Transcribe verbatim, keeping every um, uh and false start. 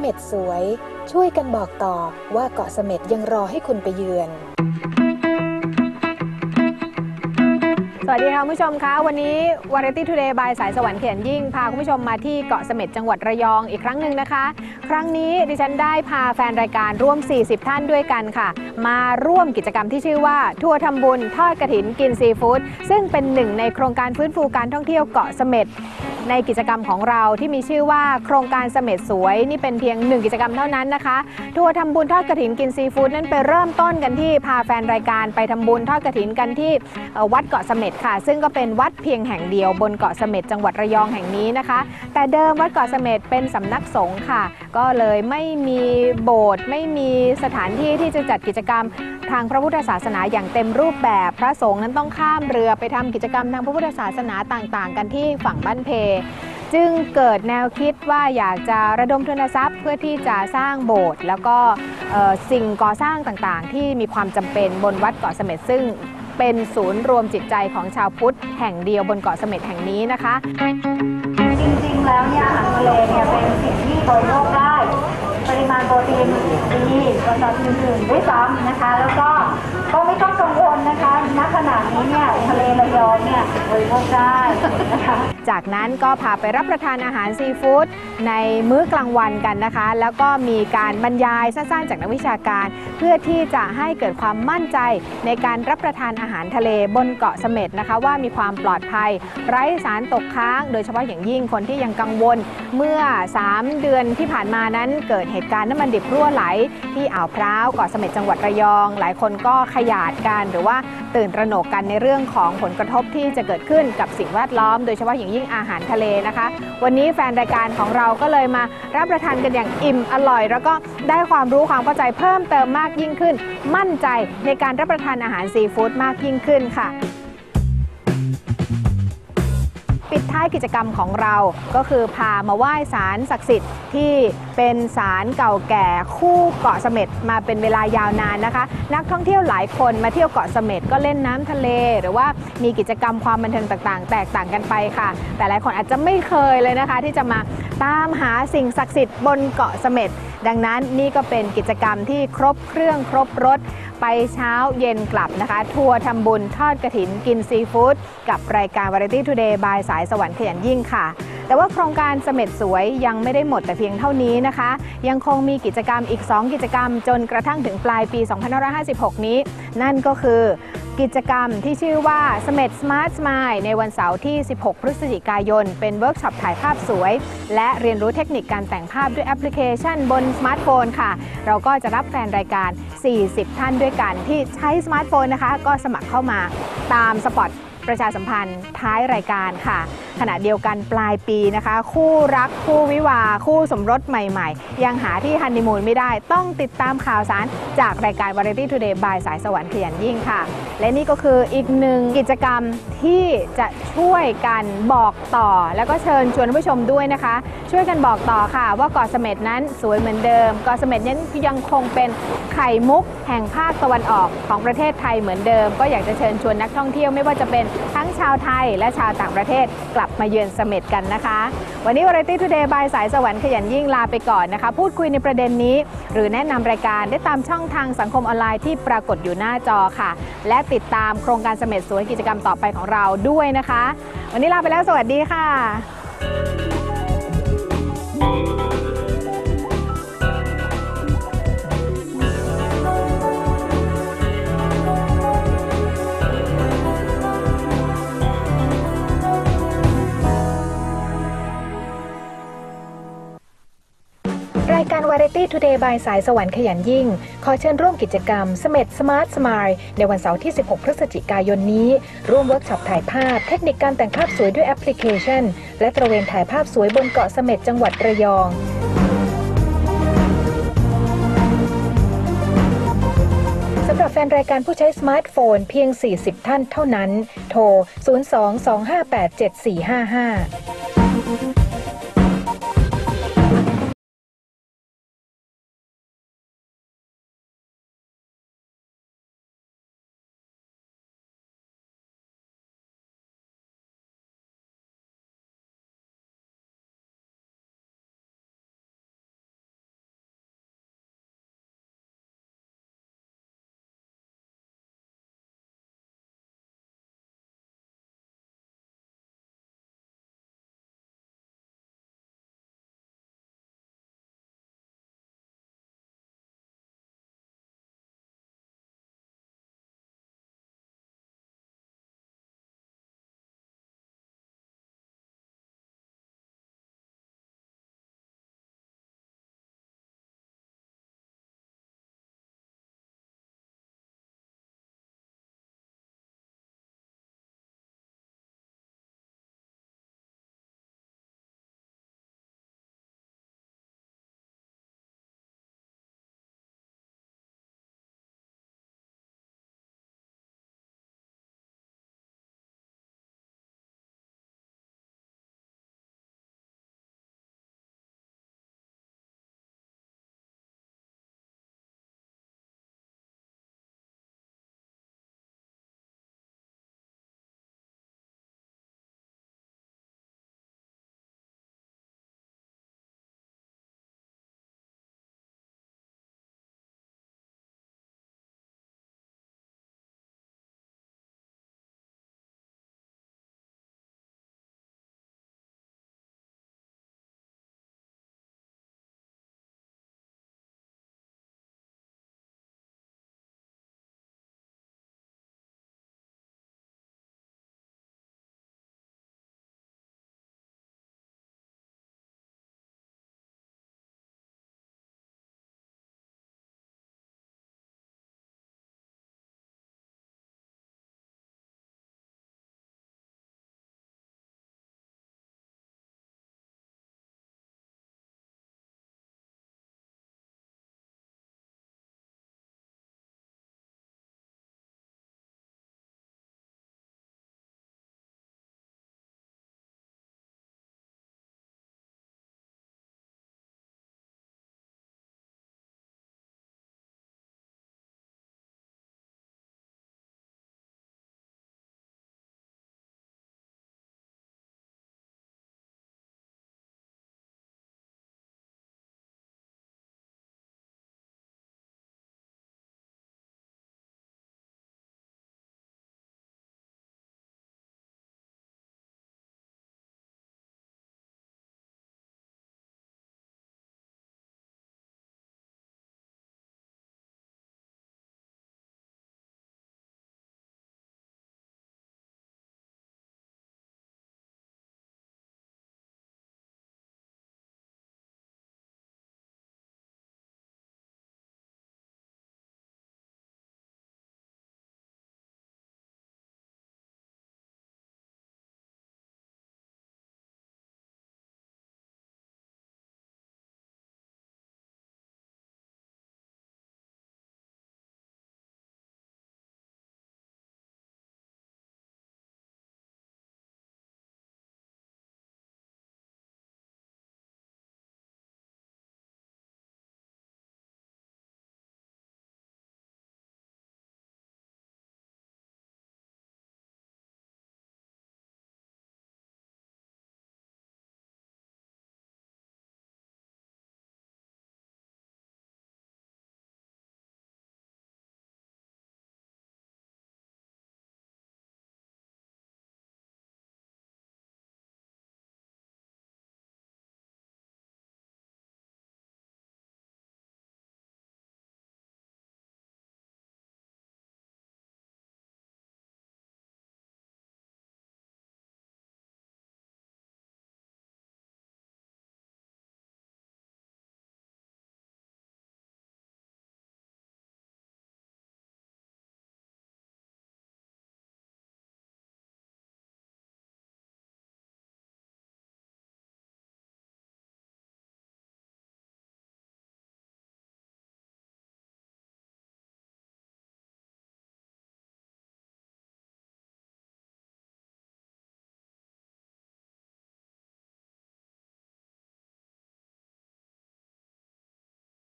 เม็ดสวยช่วยกันบอกต่อว่าเกาะเสม็ดยังรอให้คุณไปเยือนสวัสดีค่ะคุณผู้ชมคะวันนี้ Variety Today by สายสวรรค์เขียนยิ่งพาคุณผู้ชมมาที่เกาะเสม็ดจังหวัดระยองอีกครั้งหนึ่งนะคะครั้งนี้ดิฉันได้พาแฟนรายการร่วมสี่สิบท่านด้วยกันค่ะมาร่วมกิจกรรมที่ชื่อว่าทัวร์ทำบุญทอดกฐินกินซีฟู้ดซึ่งเป็นหนึ่งในโครงการฟื้นฟูการท่องเที่ยวเกาะเสม็ดในกิจกรรมของเราที่มีชื่อว่าโครงการเสม็ดสวยนี่เป็นเพียงหนึ่งกิจกรรมเท่านั้นนะคะทัวร์ทำบุญทอดกฐินกินซีฟู้ดนั้นไปเริ่มต้นกันที่พาแฟนรายการไปทำบุญทอดกฐินกันที่วัดเกาะเสม็ดค่ะซึ่งก็เป็นวัดเพียงแห่งเดียวบนเกาะเสม็ดจังหวัดระยองแห่งนี้นะคะแต่เดิมวัดเกาะเสม็ดเป็นสำนักสงฆ์ค่ะก็เลยไม่มีโบสถ์ไม่มีสถานที่ที่จะจัดกิจกรรมทางพระพุทธศาสนาอย่างเต็มรูปแบบพระสงฆ์นั้นต้องข้ามเรือไปทำกิจกรรมทางพระพุทธศาสนาต่างๆกันที่ฝั่งบ้านเพจึงเกิดแนวคิดว่าอยากจะระดมทุนทรัพย์เพื่อที่จะสร้างโบสถ์แล้วก็สิ่งก่อสร้างต่างๆที่มีความจำเป็นบนวัดเกาะเสม็ดซึ่งเป็นศูนย์รวมจิตใจของชาวพุทธแห่งเดียวบนเกาะเสม็ดแห่งนี้นะคะจริงๆแล้วเนี่ยอาหารทะเลเนี่ยเป็นสิ่งที่บริโภคได้ปริมาณโปรตีนดีกว่าสัตว์อื่นๆด้วยซ้ำนะคะแล้วก็ก็ไม่ต้องกังวลนะคะณขณะนี้เนี่ยทะเลระยองเนี่ยบริโภคได้นะคะจากนั้นก็พาไปรับประทานอาหารซีฟู้ดในมื้อกลางวันกันนะคะแล้วก็มีการบรรยายสั้นๆจากนักวิชาการเพื่อที่จะให้เกิดความมั่นใจในการรับประทานอาหารทะเลบนเกาะเสม็ดนะคะว่ามีความปลอดภัยไร้สารตกค้างโดยเฉพาะอย่างยิ่งคนที่ยังกังวลเมื่อสามเดือนที่ผ่านมานั้นเกิดเหตุการณ์น้ำมันดิบรั่วไหลที่อ่าวพร้าวเกาะเสม็ดจังหวัดระยองหลายคนก็ขยาดกันหรือว่าตื่นตระหนกกันในเรื่องของผลกระทบที่จะเกิดขึ้นกับสิ่งแวดล้อมโดยเฉพาะอย่างยิ่งอาหารทะเลนะคะวันนี้แฟนรายการของเราก็เลยมารับประทานกันอย่างอิ่มอร่อยแล้วก็ได้ความรู้ความเข้าใจเพิ่มเติมมากยิ่งขึ้นมั่นใจในการรับประทานอาหารซีฟู้ดมากยิ่งขึ้นค่ะปิดท้ายกิจกรรมของเราก็คือพามาไหว้ศาลศักดิ์สิทธิ์ที่เป็นศาลเก่าแก่คู่เกาะเสม็ดมาเป็นเวลายาวนานนะคะนักท่องเที่ยวหลายคนมาเที่ยวเกาะเสม็ดก็เล่นน้ำทะเลหรือว่ามีกิจกรรมความบันเทิงต่างๆแตกต่างกันไปค่ะแต่หลายคนอาจจะไม่เคยเลยนะคะที่จะมาตามหาสิ่งศักดิ์สิทธิ์บนเกาะเสม็ดดังนั้นนี่ก็เป็นกิจกรรมที่ครบเครื่องครบรสไปเช้าเย็นกลับนะคะทัวร์ทำบุญทอดกฐินกินซีฟู้ดกับรายการ Variety Today by สายสวรรค์ขยันยิ่งค่ะแต่ว่าโครงการเสม็ดสวยยังไม่ได้หมดแต่เพียงเท่านี้นะคะยังคงมีกิจกรรมอีกสองกิจกรรมจนกระทั่งถึงปลายปีสองพันห้าร้อยห้าสิบหกนี้นั่นก็คือกิจกรรมที่ชื่อว่าเสม็ด Smart Smile ในวันเสาร์ที่สิบหกพฤศจิกายนเป็นเวิร์กช็อปถ่ายภาพสวยและเรียนรู้เทคนิคการแต่งภาพด้วยแอปพลิเคชันบนสมาร์ทโฟนค่ะเราก็จะรับแฟนรายการสี่สิบท่านด้วยกันที่ใช้สมาร์ทโฟนนะคะก็สมัครเข้ามาตามสปอตประชาสัมพันธ์ท้ายรายการค่ะขณะเดียวกันปลายปีนะคะคู่รักคู่วิวาคู่สมรสใหม่ๆยังหาที่ฮันนีมูนไม่ได้ต้องติดตามข่าวสารจากรายการ Variety Today by สายสวรรค์ขยันยิ่งค่ะและนี่ก็คืออีกหนึ่งกิจกรรมที่จะช่วยกันบอกต่อแล้วก็เชิญชวนผู้ชมด้วยนะคะช่วยกันบอกต่อค่ะว่าเกาะเสม็ดนั้นสวยเหมือนเดิมเกาะเสม็ดนั้นยังคงเป็นไข่มุกแห่งภาคตะวันออกของประเทศไทยเหมือนเดิมก็อยากจะเชิญชวนนักท่องเที่ยวไม่ว่าจะเป็นทั้งชาวไทยและชาวต่างประเทศกลับมาเยือนเสม็ดกันนะคะวันนี้ Variety Today by สายสวรรค์ขยันยิ่งลาไปก่อนนะคะพูดคุยในประเด็นนี้หรือแนะนำรายการได้ตามช่องทางสังคมออนไลน์ที่ปรากฏอยู่หน้าจอค่ะและติดตามโครงการเสม็ดสวยกิจกรรมต่อไปของเราด้วยนะคะวันนี้ลาไปแล้วสวัสดีค่ะรายการ Variety Today by สายสวรรค์ขยันยิ่งขอเชิญร่วมกิจกรรมเสม็ด Smart Smile ในวันเสาร์ที่สิบหกพฤศจิกายนนี้ร่วมเวิร์กช็อปถ่ายภาพเทคนิคการแต่งภาพสวยด้วยแอปพลิเคชันและตระเวนถ่ายภาพสวยบนเกาะเสม็ดจังหวัดระยองสำหรับแฟนรายการผู้ใช้สมาร์ทโฟนเพียงสี่สิบท่านเท่านั้นโทรศูนย์ สอง สอง ห้า แปด เจ็ด สี่ ห้า ห้า